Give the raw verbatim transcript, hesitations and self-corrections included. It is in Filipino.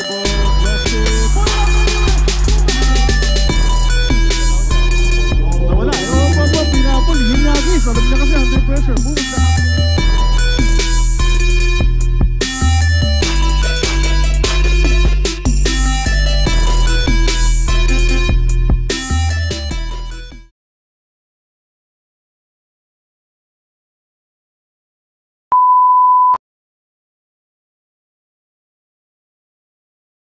Nawala. Pero pag pinapol, hinagis. Alam niya kasi under pressure. Move na.